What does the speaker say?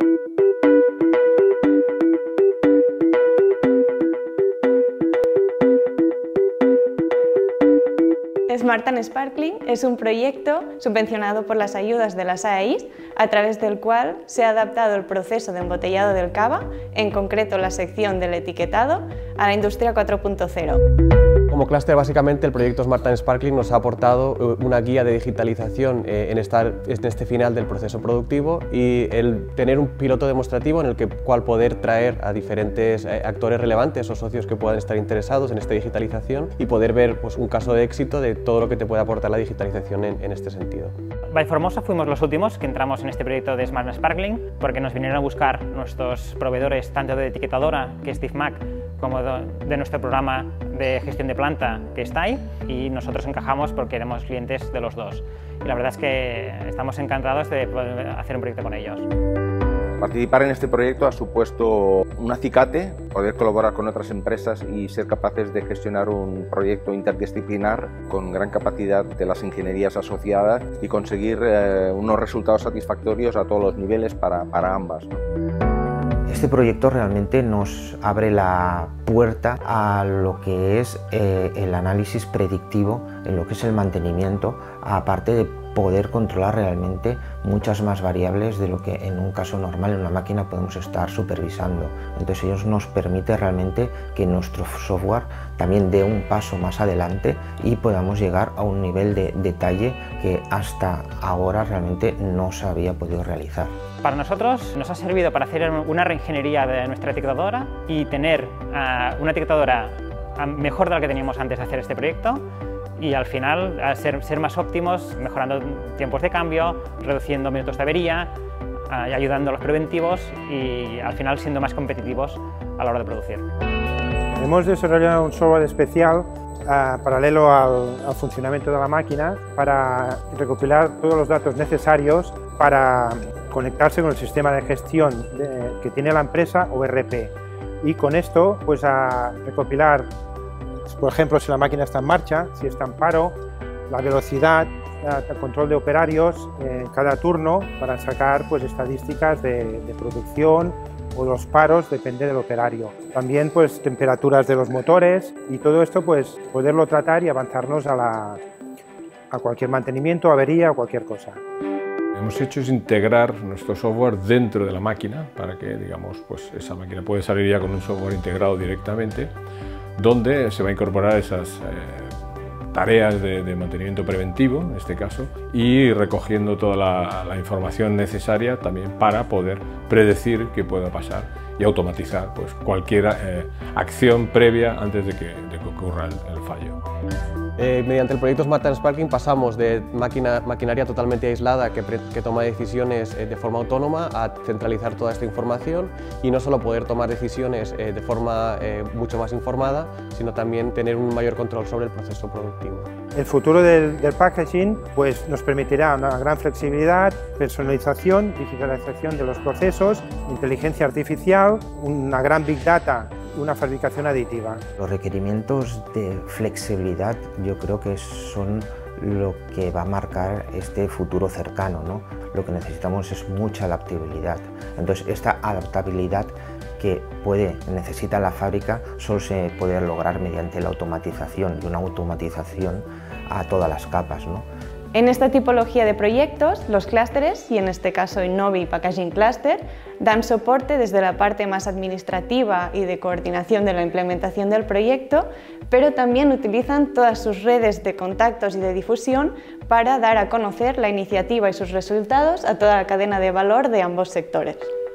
Smart and Sparkling es un proyecto subvencionado por las ayudas de las AEIs, a través del cual se ha adaptado el proceso de embotellado del cava, en concreto la sección del etiquetado, a la industria 4.0. Como clúster, básicamente, el proyecto Smart and Sparkling nos ha aportado una guía de digitalización en este final del proceso productivo y el tener un piloto demostrativo en el cual poder traer a diferentes actores relevantes o socios que puedan estar interesados en esta digitalización y poder ver pues, un caso de éxito de todo lo que te puede aportar la digitalización en este sentido. By Formosa fuimos los últimos que entramos en este proyecto de Smart and Sparkling porque nos vinieron a buscar nuestros proveedores tanto de etiquetadora, que es TIFMAC, como de nuestro programa de gestión de planta, que es TAI, y nosotros encajamos porque éramos clientes de los dos. Y la verdad es que estamos encantados de poder hacer un proyecto con ellos. Participar en este proyecto ha supuesto un acicate, poder colaborar con otras empresas y ser capaces de gestionar un proyecto interdisciplinar con gran capacidad de las ingenierías asociadas y conseguir unos resultados satisfactorios a todos los niveles para ambas, ¿no? Este proyecto realmente nos abre la puerta a lo que es el análisis predictivo en lo que es el mantenimiento, aparte de poder controlar realmente muchas más variables de lo que en un caso normal en una máquina podemos estar supervisando. Entonces ellos nos permite realmente que nuestro software también dé un paso más adelante y podamos llegar a un nivel de detalle que hasta ahora realmente no se había podido realizar. Para nosotros nos ha servido para hacer una reingeniería de nuestra etiquetadora y tener una etiquetadora mejor de la que teníamos antes de hacer este proyecto, y al final ser más óptimos, mejorando tiempos de cambio, reduciendo minutos de avería, ayudando a los preventivos y al final siendo más competitivos a la hora de producir. Hemos desarrollado un software especial paralelo al funcionamiento de la máquina para recopilar todos los datos necesarios para conectarse con el sistema de gestión que tiene la empresa o ERP, y con esto pues a recopilar, por ejemplo, si la máquina está en marcha, si está en paro, la velocidad, el control de operarios en cada turno para sacar pues, estadísticas de producción o los paros, depende del operario. También pues, temperaturas de los motores y todo esto pues, poderlo tratar y avanzarnos a cualquier mantenimiento, avería o cualquier cosa. Lo que hemos hecho es integrar nuestro software dentro de la máquina para que digamos, pues, esa máquina puede salir ya con un software integrado directamente, donde se va a incorporar esas tareas de mantenimiento preventivo, en este caso, y recogiendo toda la información necesaria también para poder predecir qué pueda pasar y automatizar pues, cualquier acción previa antes de que ocurra el fallo. Mediante el proyecto Smart and Sparkling pasamos de maquinaria totalmente aislada que toma decisiones de forma autónoma a centralizar toda esta información y no solo poder tomar decisiones de forma mucho más informada, sino también tener un mayor control sobre el proceso productivo. El futuro del packaging pues, nos permitirá una gran flexibilidad, personalización, digitalización de los procesos, inteligencia artificial, una gran Big Data, una fabricación aditiva. Los requerimientos de flexibilidad yo creo que son lo que va a marcar este futuro cercano, ¿no? Lo que necesitamos es mucha adaptabilidad. Entonces esta adaptabilidad que necesita la fábrica solo se puede lograr mediante la automatización y una automatización a todas las capas, ¿no? En esta tipología de proyectos, los clústeres, y en este caso Innovi Packaging Cluster, dan soporte desde la parte más administrativa y de coordinación de la implementación del proyecto, pero también utilizan todas sus redes de contactos y de difusión para dar a conocer la iniciativa y sus resultados a toda la cadena de valor de ambos sectores.